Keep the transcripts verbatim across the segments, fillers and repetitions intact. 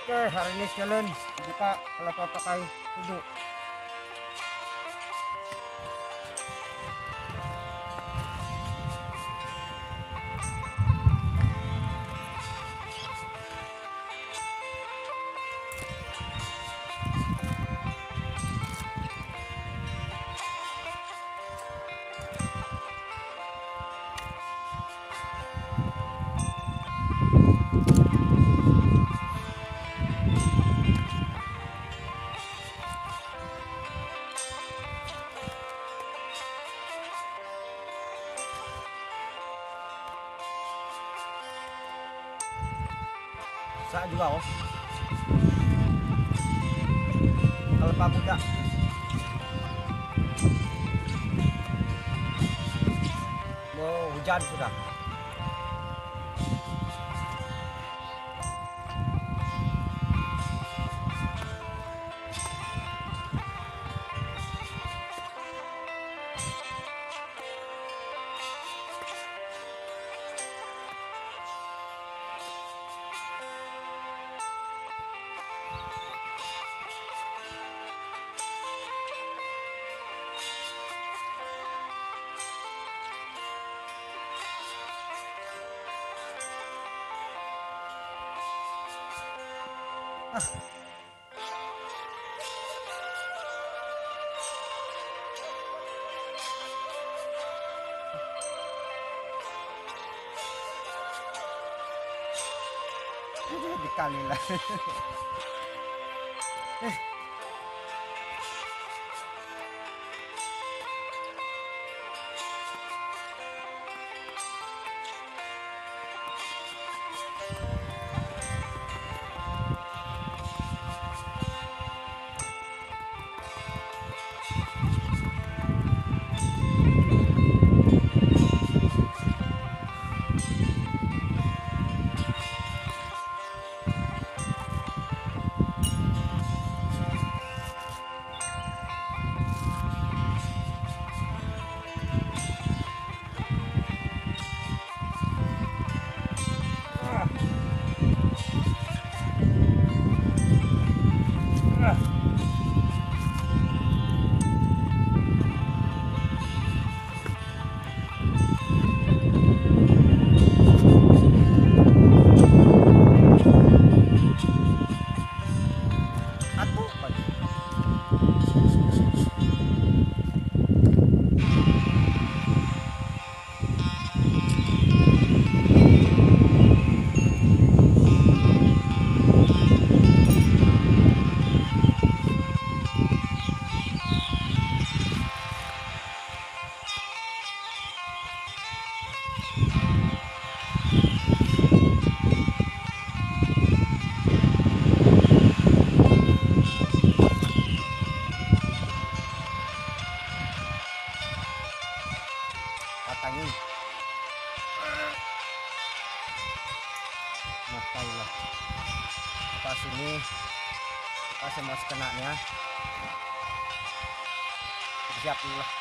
Oke, hari ini challenge buka kelapa pakai kudu. Sa juga oh. Kelapa muda. Mau hujan sudah. Ah. Dikali lah. Eh. Patangin. Matai lah. Pas ini pas mas kenanya siap dulu lah.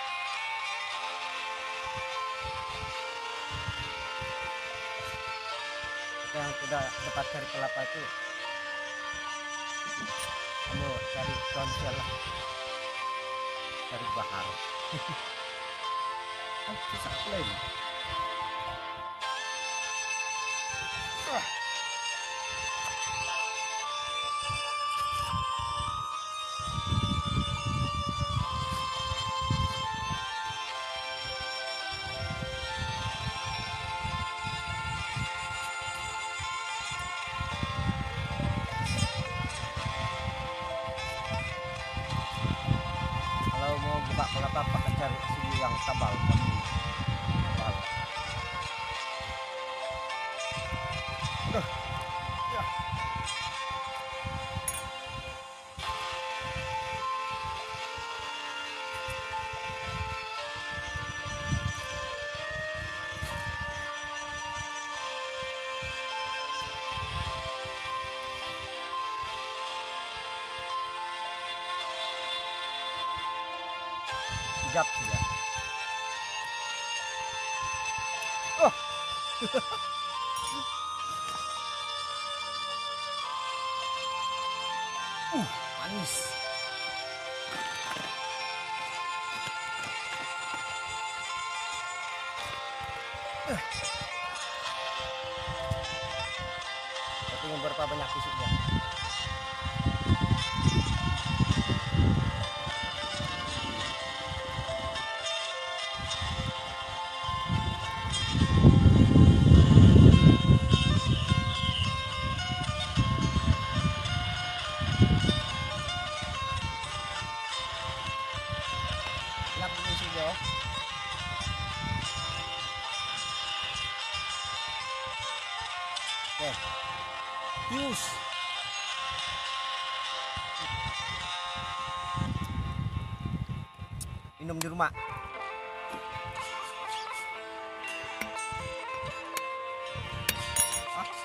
Kita yang sudah dapat cari kelapa itu kamu cari konsel lah, cari bahan. Ah, susah pula ini. Ah. Kalau mau buka kelapa pakai cari sini yang tebal, tebal. Aduh. Ya. Hijab sih ya. Oh. Uh, manis. Uh. Tinggal berapa banyak tusuknya. Enak ini sudah. Oke. Tius. Minum di rumah. Ah.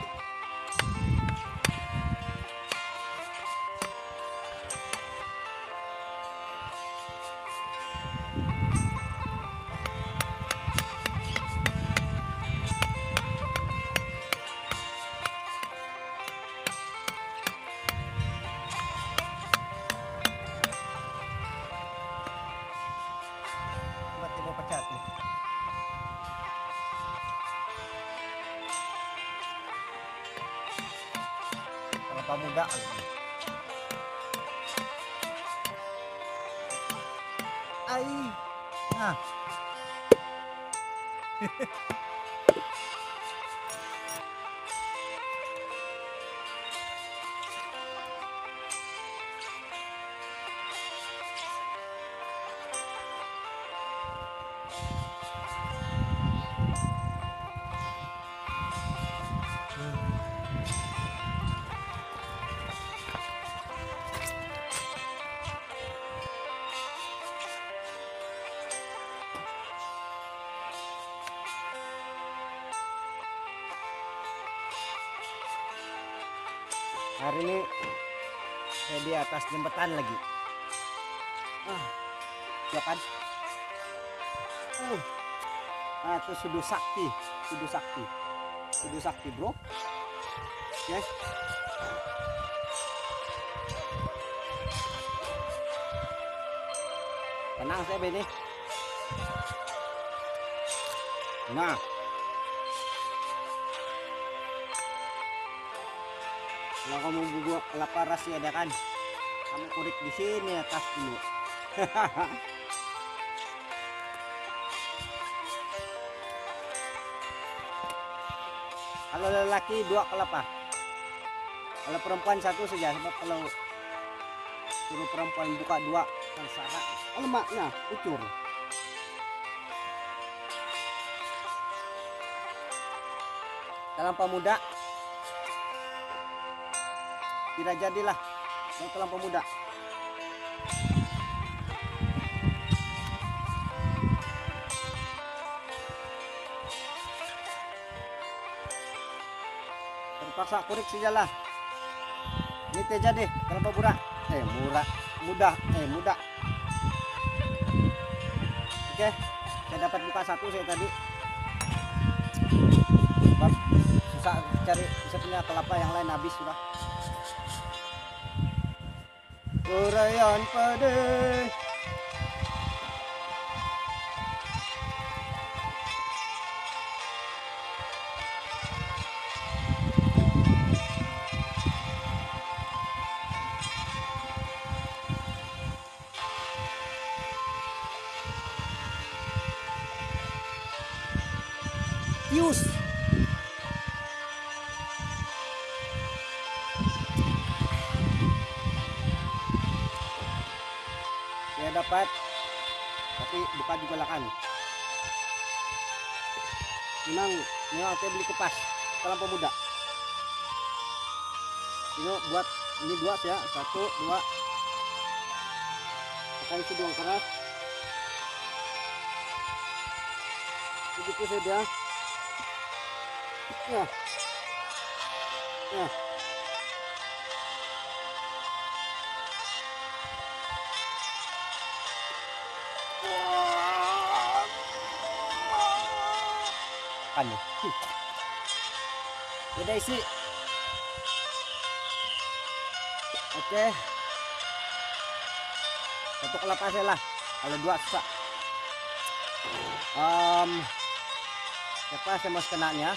Mati mau pecat nih. Kelapa muda lagi. Ai. Nah. Hari ini saya di atas jembatan lagi. Ah, ya kan? Uh, nah itu sudu sakti, sudu sakti, sudu sakti bro. Yes. Tenang saya ini. Nah. Kalau kamu buat kelapa rahasia ada kan, kamu kurik di sini atas dulu. Kalau lelaki dua kelapa, kalau perempuan satu saja. Sebab kalau suruh perempuan buka dua kan salah. Lemaknya ucur. Dalam pemuda tidak jadilah yang terlampau muda. Terpaksa kurik sajalah. Ini teh jadi terlampau murah. Eh murah, mudah, eh mudah. Oke, saya dapat buka satu saya tadi. Sebab susah cari sebenarnya kelapa yang lain habis sudah. Urayan pade tius. Dapat tapi bukan juga lakan memang memang saya beli kepas dalam pemuda ini buat ini dua ya satu dua pakai itu doang keras begitu saja ya ya kan nih. Beda isi. Oke. Satu kelapa aja lah. Kalau dua susah. Um, siapa saya mau kenanya?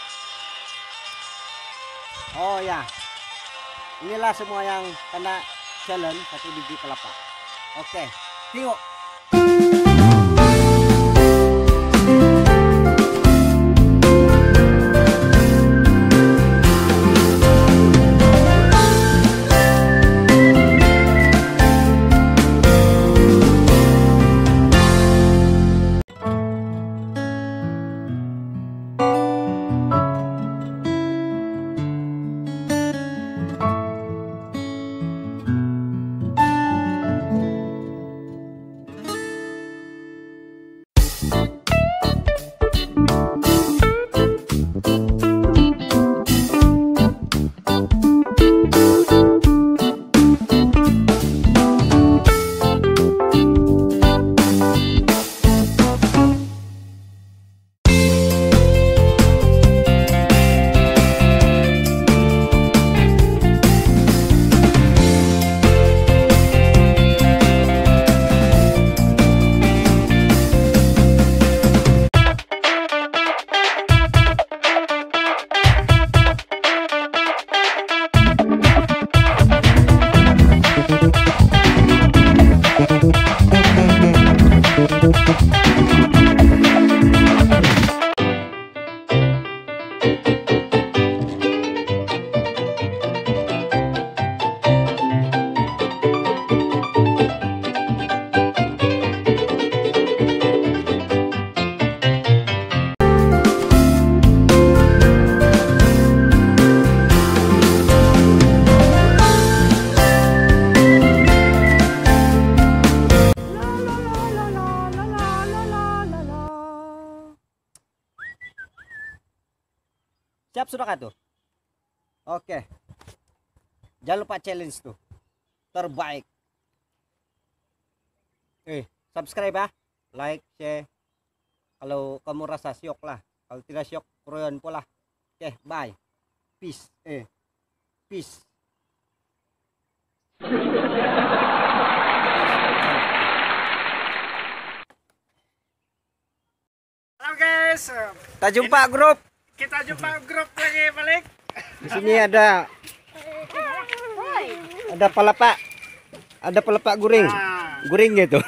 Oh ya. Inilah semua yang kena challenge satu biji kelapa. Oke. Tengok. Siap sudah kah tuh? Oke. Jangan lupa challenge tuh. Terbaik. Eh, subscribe ya. Like, share. Kalau kamu rasa syok lah. Kalau tidak syok, keroyokan pola. Oke, bye. Peace. Eh. Peace. Halo guys. Kita jumpa grup. Kita jumpa grup lagi balik. Di sini ada ada pelapa, ada pelapa guring, Nah. guring gitu.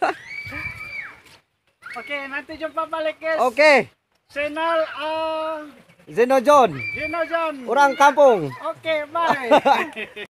Oke, nanti jumpa balik guys. Oke, Channel uh, Zeno John, Gino John. orang kampung. Oke, bye.